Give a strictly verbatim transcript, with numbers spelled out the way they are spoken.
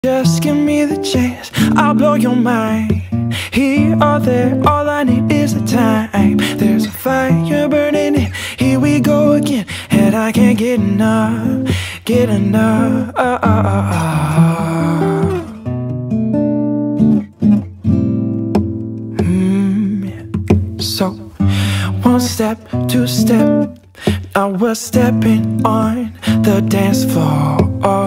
Just give me the chance, I'll blow your mind. Here or there, all I need is the time. There's a fire burning in, here we go again. And I can't get enough, get enough. mm, So, one step, two step, now we're stepping on the dance floor.